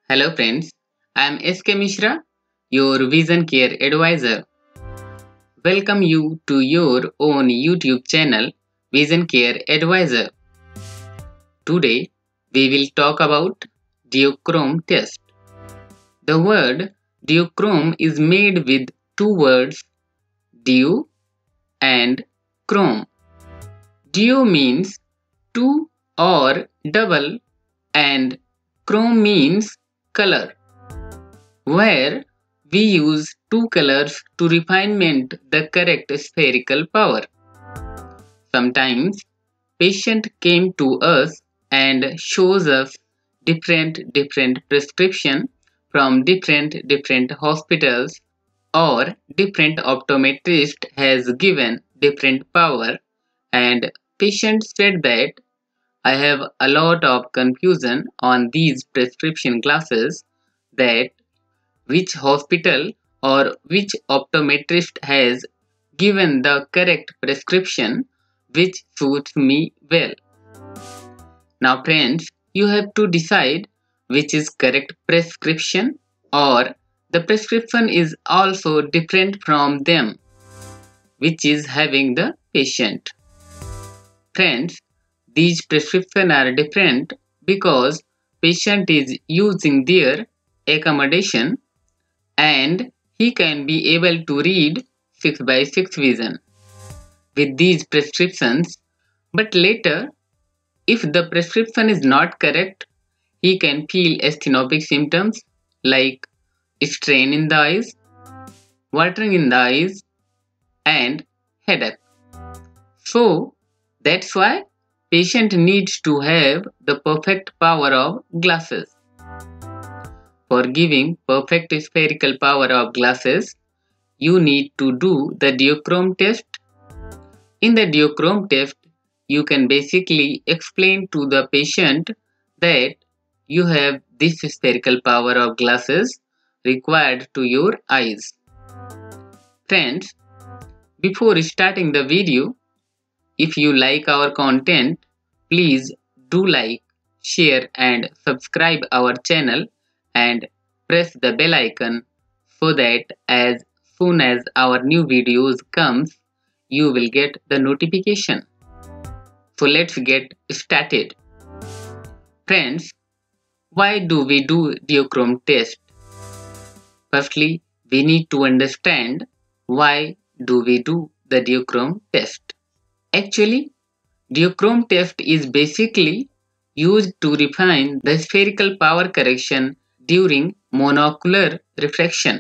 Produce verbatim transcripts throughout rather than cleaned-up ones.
Hello friends, I am S K Mishra, your Vision Care Advisor. Welcome you to your own YouTube channel, Vision Care Advisor. Today, we will talk about Diochrome Test. The word Duochrome is made with two words, Dio and Chrome. Dio means two or double and Chrome means color, where we use two colors to refinement the correct spherical power. Sometimes patient came to us and shows us different different prescription from different different hospitals, or different optometrist has given different power, and patient said that I have a lot of confusion on these prescription glasses, that which hospital or which optometrist has given the correct prescription which suits me well. Now friends, you have to decide which is correct prescription, or the prescription is also different from them, which is having the patient. Friends, these prescriptions are different because patient is using their accommodation and he can be able to read six by six vision with these prescriptions, but later if the prescription is not correct, he can feel asthenopic symptoms like strain in the eyes, watering in the eyes and headache. So that's why patient needs to have the perfect power of glasses. For giving perfect spherical power of glasses, you need to do the Diochrome test. In the Diochrome test, you can basically explain to the patient that you have this spherical power of glasses required to your eyes. Friends, before starting the video, if you like our content, please do like, share and subscribe our channel and press the bell icon so that as soon as our new videos comes, you will get the notification. So let's get started. Friends, why do we do Diochrome test? Firstly, we need to understand why do we do the Diochrome test. Actually, Diochrome test is basically used to refine the spherical power correction during monocular refraction.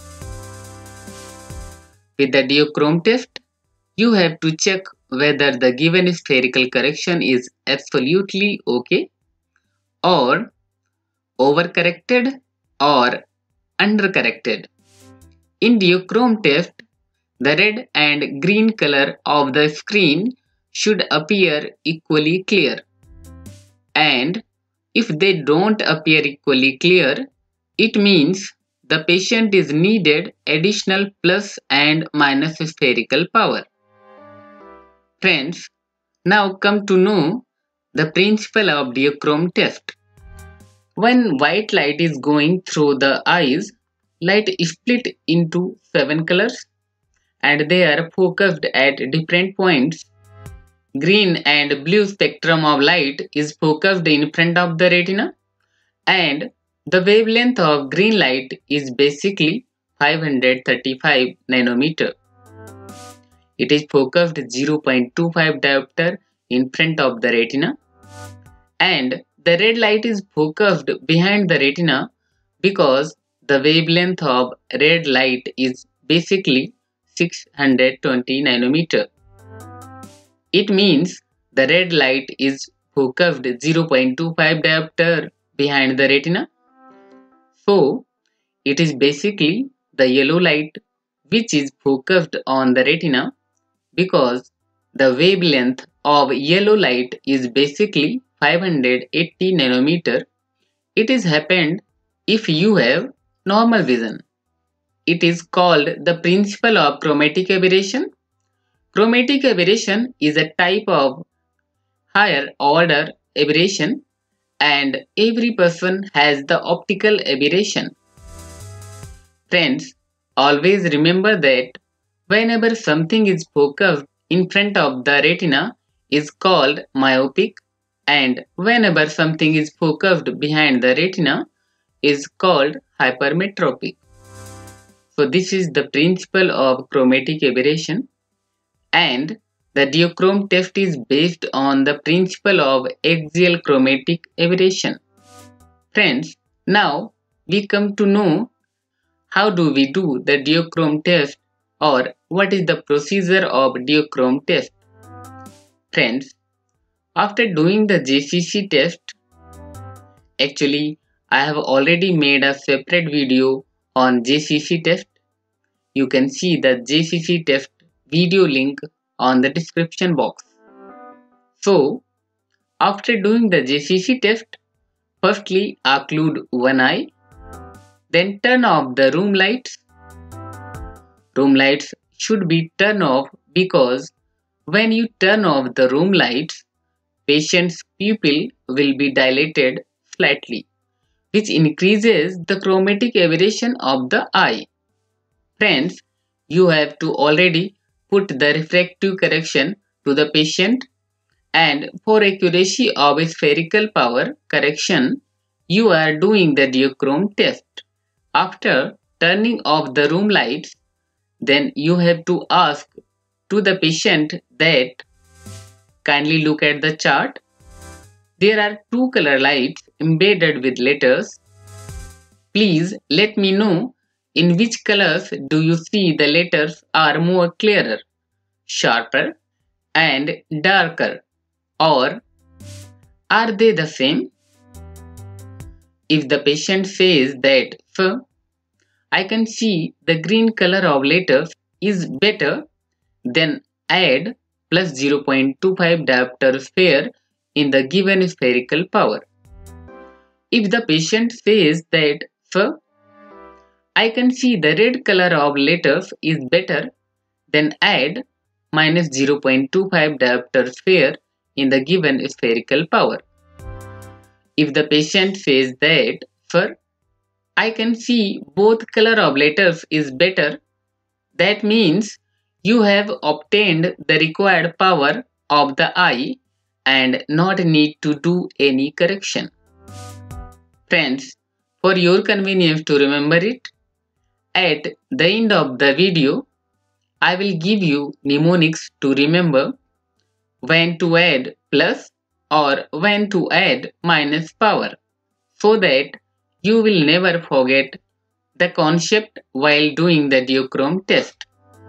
With the Diochrome test, you have to check whether the given spherical correction is absolutely okay, or overcorrected or undercorrected. In Diochrome test, the red and green color of the screen should appear equally clear, and if they don't appear equally clear, it means the patient is needed additional plus and minus spherical power. Friends, now come to know the principle of Diochrome test. When white light is going through the eyes, light is split into seven colors and they are focused at different points. Green and blue spectrum of light is focused in front of the retina, and the wavelength of green light is basically five hundred thirty-five nanometer. It is focused zero point two five diopter in front of the retina, and the red light is focused behind the retina because the wavelength of red light is basically six hundred twenty nanometer. It means the red light is focused zero point two five diopter behind the retina. So it is basically the yellow light which is focused on the retina, because the wavelength of yellow light is basically five hundred eighty nanometer. It is happened if you have normal vision. It is called the principle of chromatic aberration. Chromatic aberration is a type of higher order aberration, and every person has the optical aberration. Friends, always remember that whenever something is focused in front of the retina is called myopic, and whenever something is focused behind the retina is called hypermetropic. So this is the principle of chromatic aberration, and the Diochrome test is based on the principle of axial chromatic aberration. Friends, now we come to know how do we do the Diochrome test, or what is the procedure of Diochrome test. Friends, after doing the J C C test, actually I have already made a separate video on J C C test. You can see the J C C test video link on the description box. So, after doing the J C C test, firstly occlude one eye, then turn off the room lights. Room lights should be turned off because when you turn off the room lights, patient's pupil will be dilated slightly, which increases the chromatic aberration of the eye. Friends, you have to already put the refractive correction to the patient, and for accuracy of spherical power correction, you are doing the Diochrome test. After turning off the room lights, then you have to ask to the patient that kindly look at the chart. There are two color lights embedded with letters. Please let me know in which colors do you see the letters are more clearer, sharper and darker, or are they the same? If the patient says that, sir, I can see the green color of letters is better, then add plus zero point two five diopter sphere in the given spherical power. If the patient says that, sir, I can see the red color of letters is better, then add minus zero point two five diopter sphere in the given spherical power. If the patient says that, sir, I can see both color of letters is better, that means you have obtained the required power of the eye and not need to do any correction. Friends, for your convenience to remember it, at the end of the video, I will give you mnemonics to remember when to add plus or when to add minus power, so that you will never forget the concept while doing the Diochrome test.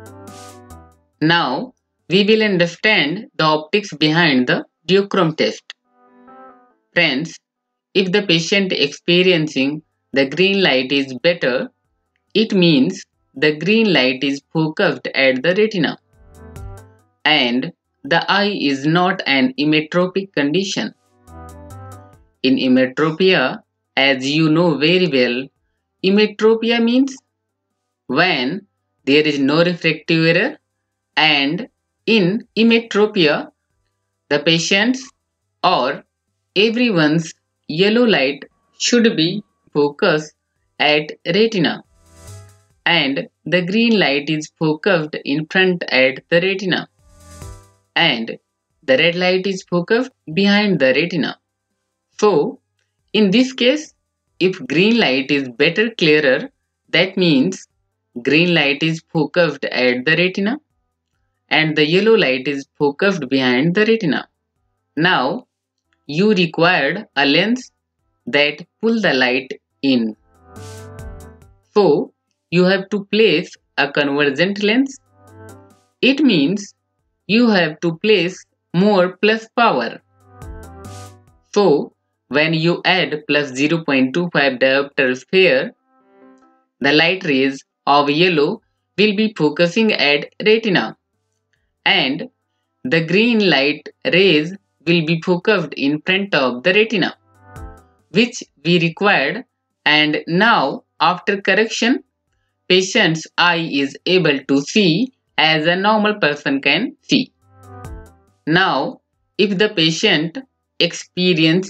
Now, we will understand the optics behind the Diochrome test. Friends, if the patient experiencing the green light is better, it means the green light is focused at the retina, and the eye is not an emmetropic condition. In emmetropia, as you know very well, emmetropia means when there is no refractive error, and in emmetropia, the patient's or everyone's yellow light should be focused at retina, and the green light is focused in front at the retina, and the red light is focused behind the retina. So, in this case, if green light is better clearer, that means green light is focused at the retina and the yellow light is focused behind the retina. Now, you required a lens that pull the light in. So, you have to place a convergent lens. It means you have to place more plus power. So, when you add plus zero point two five diopter sphere, the light rays of yellow will be focusing at retina, and the green light rays will be focused in front of the retina, which we required, and now after correction, patient's eye is able to see as a normal person can see. Now, if the patient experiencing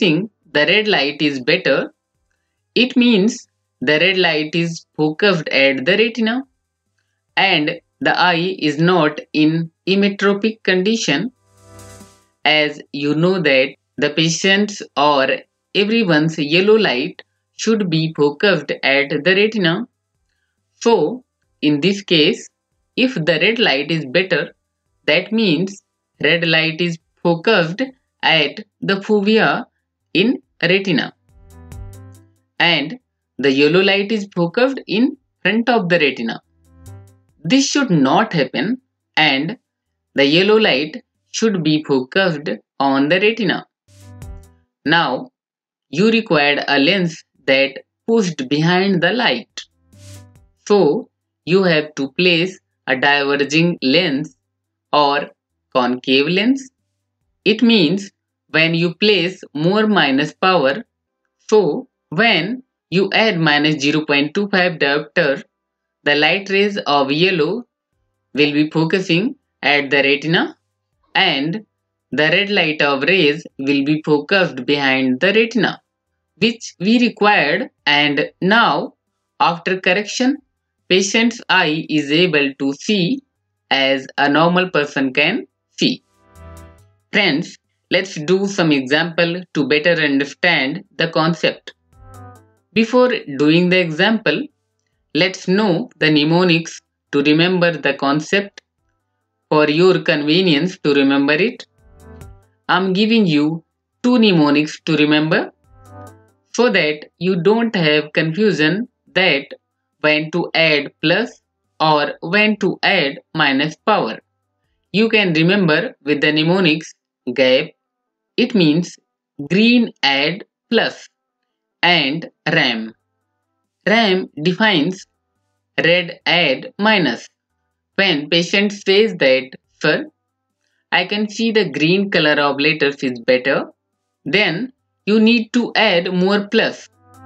the red light is better, it means the red light is focused at the retina and the eye is not in emmetropic condition. As you know that the patient's or everyone's yellow light should be focused at the retina. So, in this case, if the red light is better, that means red light is focused at the fovea in retina and the yellow light is focused in front of the retina. This should not happen and the yellow light should be focused on the retina. Now, you required a lens that pushed behind the light. So, you have to place a diverging lens or concave lens. It means when you place more minus power, so when you add minus zero point two five diopter, the light rays of yellow will be focusing at the retina and the red light of rays will be focused behind the retina, which we required, and now after correction, patient's eye is able to see as a normal person can see. Friends, let's do some example to better understand the concept. Before doing the example, let's know the mnemonics to remember the concept. For your convenience to remember it, I'm giving you two mnemonics to remember so that you don't have confusion that when to add plus or when to add minus power. You can remember with the mnemonics gap, it means green add plus, and ram. Ram defines red add minus. When patient says that, sir, I can see the green color of letters is better, then you need to add more plus.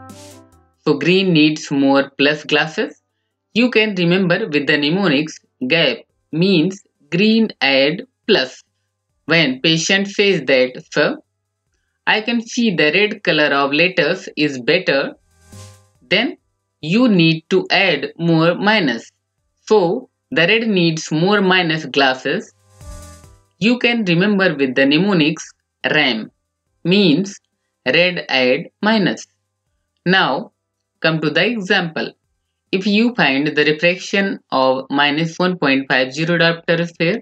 So green needs more plus glasses. You can remember with the mnemonics gap means green add plus. When patient says that, sir, I can see the red color of letters is better, then you need to add more minus. So the red needs more minus glasses. You can remember with the mnemonics ram means red add minus. Now come to the example. If you find the refraction of minus one point five zero diopter sphere,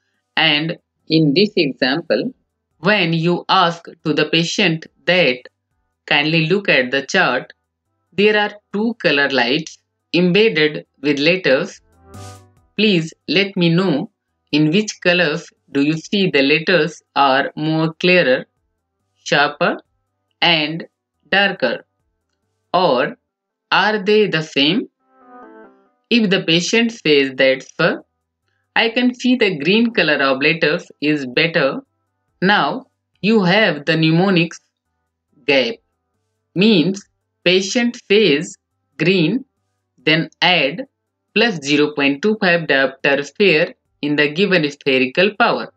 and in this example, when you ask to the patient that kindly look at the chart, there are two color lights embedded with letters. Please let me know in which colors do you see the letters are more clearer, sharper and darker, or are they the same? If the patient says that, sir, I can see the green color of letters is better, now you have the mnemonics gap means patient says green, then add plus zero point two five diopter sphere in the given spherical power.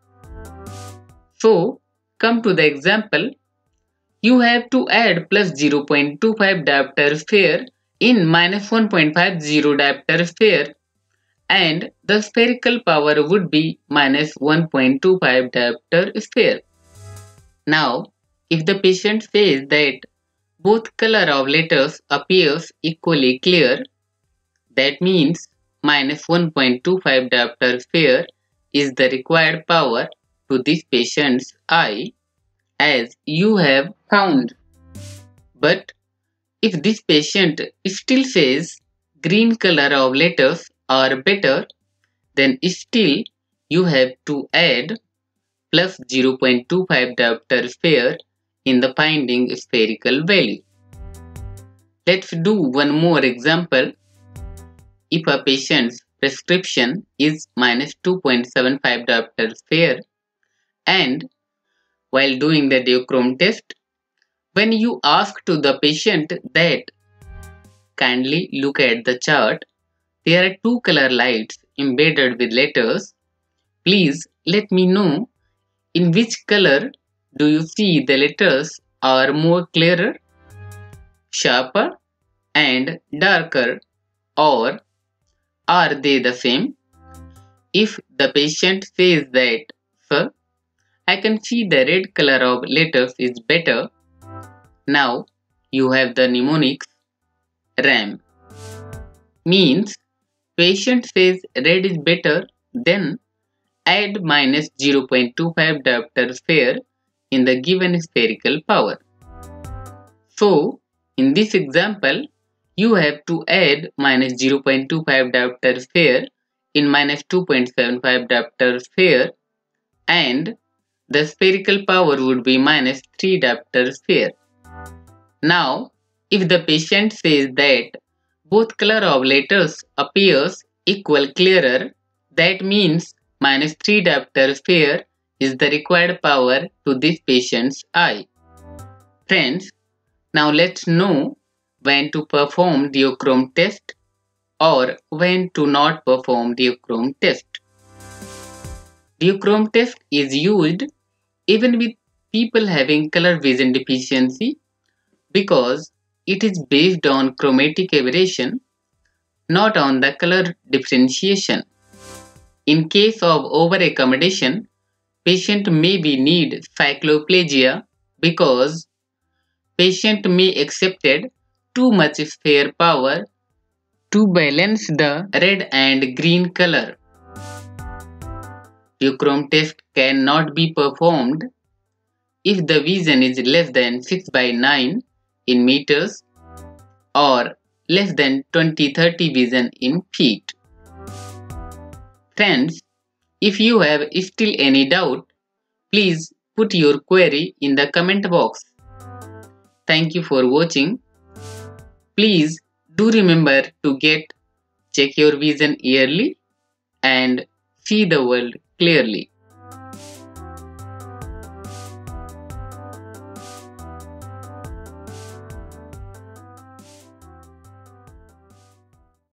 So come to the example. You have to add plus zero point two five diopter sphere in minus one point five zero diopter sphere, and the spherical power would be minus one point two five diopter sphere. Now, if the patient says that both color of letters appears equally clear, that means minus one point two five diopter sphere is the required power to this patient's eye, as you have found. But if this patient still says green color of letters are better, then still you have to add plus zero point two five diopter sphere in the finding spherical value. Let's do one more example. If a patient's prescription is minus two point seven five diopter sphere, and while doing the Diochrome test, when you ask to the patient that kindly look at the chart, there are two color lights embedded with letters. Please let me know in which color do you see the letters are more clearer, sharper, and darker, or are they the same? If the patient says that, "Sir, I can see the red color of letters is better," now you have the mnemonics RAM. Means patient says red is better, then add minus zero point two five diopter sphere in the given spherical power. So, in this example, you have to add minus zero point two five diopter sphere in minus two point seven five diopter sphere, and the spherical power would be minus three diopter sphere. Now, if the patient says that both color of letters appears equal clearer, that means minus three diopter sphere is the required power to this patient's eye. Friends, now let's know when to perform Diochrome test or when to not perform Diochrome test. Diochrome test is used even with people having color vision deficiency because it is based on chromatic aberration, not on the color differentiation. In case of over-accommodation, patient may be need cycloplasia because patient may accepted too much sphere power to balance the red and green color. Duochrome test cannot be performed if the vision is less than six by nine in meters or less than twenty thirty vision in feet. Friends, if you have still any doubt, please put your query in the comment box. Thank you for watching. Please do remember to get check your vision yearly and see the world clearly.